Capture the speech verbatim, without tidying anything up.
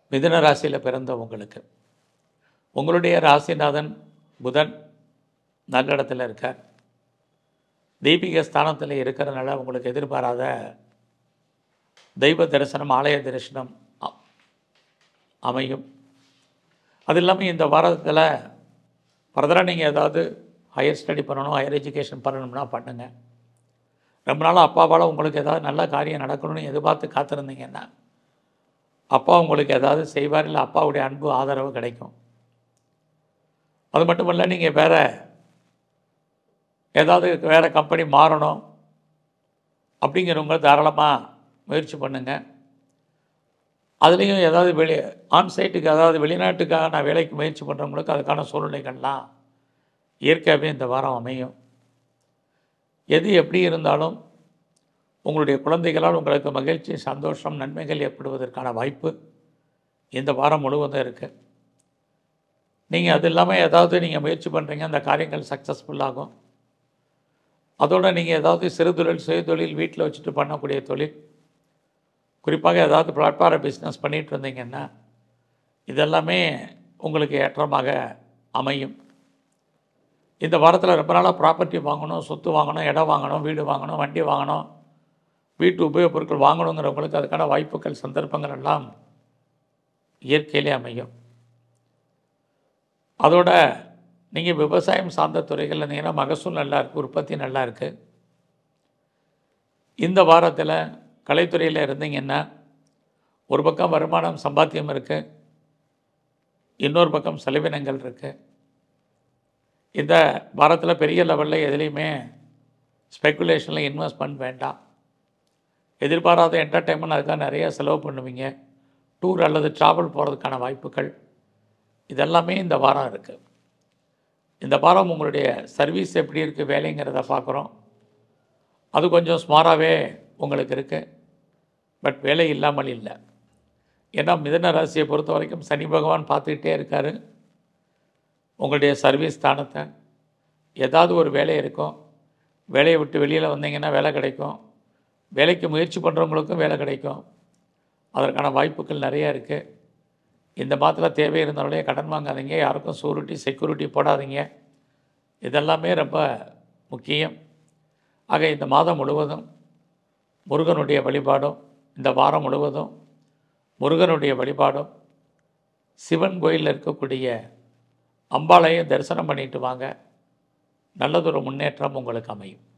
மிதுன ராசியில் பிறந்த உங்களுக்கு உங்களுடைய ராசிநாதன் புதன் நல்ல இடத்துல இருக்கார். தெய்வீக ஸ்தானத்தில் இருக்கிறதுனால உங்களுக்கு எதிர்பாராத தெய்வ தரிசனம், ஆலய தரிசனம் அமையும். அது இல்லாமல் இந்த வாரத்தில் ஃபர்தராக நீங்கள் ஏதாவது ஹையர் ஸ்டடி பண்ணணும், ஹையர் எஜுகேஷன் பண்ணணும்னா பண்ணுங்க. ரொம்ப நாள் அப்பாவால் உங்களுக்கு ஏதாவது நல்ல காரியம் நடக்கணும்னு எதிர்பார்த்து காத்திருந்தீங்கன்னா அப்பா உங்களுக்கு ஏதாவது செய்வார், இல்லை அப்பாவுடைய அன்பு ஆதரவு கிடைக்கும். அது மட்டும் இல்லை, நீங்கள் வேறு ஏதாவது வேறு கம்பெனி மாறணும் அப்படிங்கிறவங்க தாராளமாக முயற்சி பண்ணுங்கள். அதுலேயும் ஏதாவது வெளி ஆன்சைட்டுக்கு அதாவது வெளிநாட்டுக்காக நான் வேலைக்கு முயற்சி பண்ணுறவங்களுக்கு அதுக்கான சூழ்நிலைகள்லாம் இயற்கையாகவே இந்த வாரம் அமையும். எது எப்படி இருந்தாலும் உங்களுடைய குழந்தைகளால் உங்களுக்கு மகிழ்ச்சி, சந்தோஷம், நன்மைகள் ஏற்படுவதற்கான வாய்ப்பு இந்த வாரம் முழுவதும் இருக்குது. நீங்கள் அது இல்லாமல் ஏதாவது நீங்கள் முயற்சி பண்ணுறீங்க, அந்த காரியங்கள் சக்ஸஸ்ஃபுல்லாகும். அதோடு நீங்கள் ஏதாவது சிறு தொழில், சுய தொழில், வீட்டில் வச்சுட்டு பண்ணக்கூடிய தொழில், குறிப்பாக ஏதாவது பிளாட்ஃபார்ம் பிஸ்னஸ் பண்ணிகிட்டு இருந்தீங்கன்னா இதெல்லாமே உங்களுக்கு ஏற்றமாக அமையும். இந்த வாரத்தில் ரொம்ப நாளாக ப்ராப்பர்ட்டி வாங்கணும், சொத்து வாங்கணும், இடம் வாங்கணும், வீடு வாங்கணும், வண்டி வாங்கணும், வீட்டு உபயோகப் பொருட்கள் வாங்கணுங்கிறவங்களுக்கு அதுக்கான வாய்ப்புகள், சந்தர்ப்பங்கள் எல்லாம் இயற்கையிலே அமையும். அதோட நீங்கள் விவசாயம் சார்ந்த துறைகளில் இருந்தீங்கன்னா மகசூல் நல்லா இருக்குது, உற்பத்தி நல்லா இருக்குது. இந்த வாரத்தில் கலைத்துறையில் இருந்தீங்கன்னா ஒரு பக்கம் வருமானம், சம்பாத்தியம் இருக்குது, இன்னொரு பக்கம் செலவினங்கள் இருக்குது. இந்த வாரத்தில் பெரிய லெவலில் எதுலேயுமே ஸ்பெக்குலேஷனில் இன்வெஸ்ட்மெண்ட் வேண்டாம். எதிர்பாராத என்டர்டெயின்மெண்ட் அதுக்காக நிறைய செலவு பண்ணுவீங்க. டூர் அல்லது ட்ராவல் போகிறதுக்கான வாய்ப்புகள் இதெல்லாமே இந்த வாரம் இருக்குது. இந்த வாரம் உங்களுடைய சர்வீஸ் எப்படி இருக்குது, வேலைங்கிறத பார்க்குறோம். அது கொஞ்சம் ஸ்மாராகவே உங்களுக்கு இருக்குது. பட் வேலை இல்லாமல் இல்லை. ஏன்னா மிதுன ராசியை பொறுத்த வரைக்கும் சனி பகவான் பார்த்துக்கிட்டே இருக்கார். உங்களுடைய சர்வீஸ் ஸ்தானத்தை ஏதாவது ஒரு வேலை இருக்கும், வேலையை விட்டு வெளியில் வந்தீங்கன்னா வேலை கிடைக்கும். வேலைக்கு முயற்சி பண்ணுறவங்களுக்கும் வேலை கிடைக்கும். அதற்கான வாய்ப்புகள் நிறையா இருக்குது. இந்த மாதத்தில் தேவை இருந்தாலே கடன் வாங்காதீங்க, யாருக்கும் சூரிட்டி செக்யூரிட்டி போடாதீங்க. இதெல்லாமே ரொம்ப முக்கியம். ஆக இந்த மாதம் முழுவதும் முருகனுடைய வழிபாடும், இந்த வாரம் முழுவதும் முருகனுடைய வழிபாடும், சிவன் கோயிலில் இருக்கக்கூடிய அம்பாளையும் தரிசனம் பண்ணிட்டு வாங்க. நல்லதொரு முன்னேற்றம் உங்களுக்கு அமையும்.